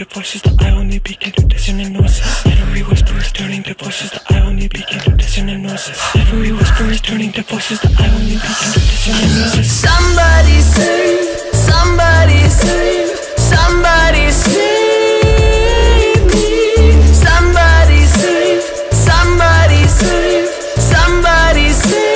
to voices that I only begin to dissonant noises. Every whisper is turning to voices that I only begin to dissonant noises. Every whisper is turning to voices that I only begin to dissonant noises. Somebody save, somebody save, somebody save me. Somebody save, somebody save, somebody save.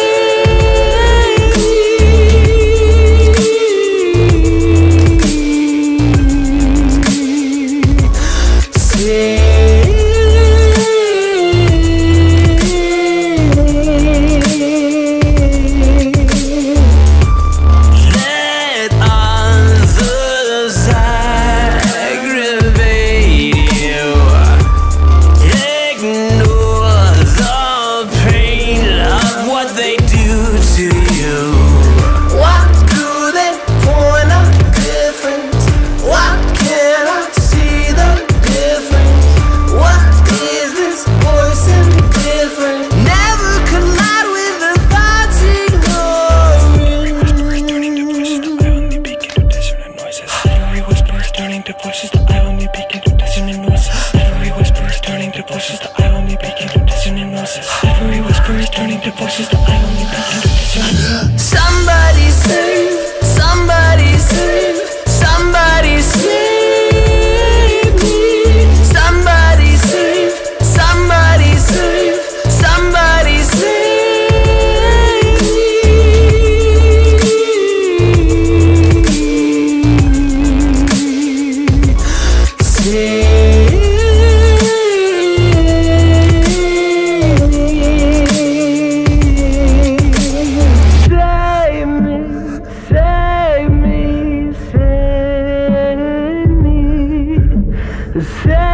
Somebody save, somebody save, somebody save me. Somebody save, somebody save, somebody save me. Save me.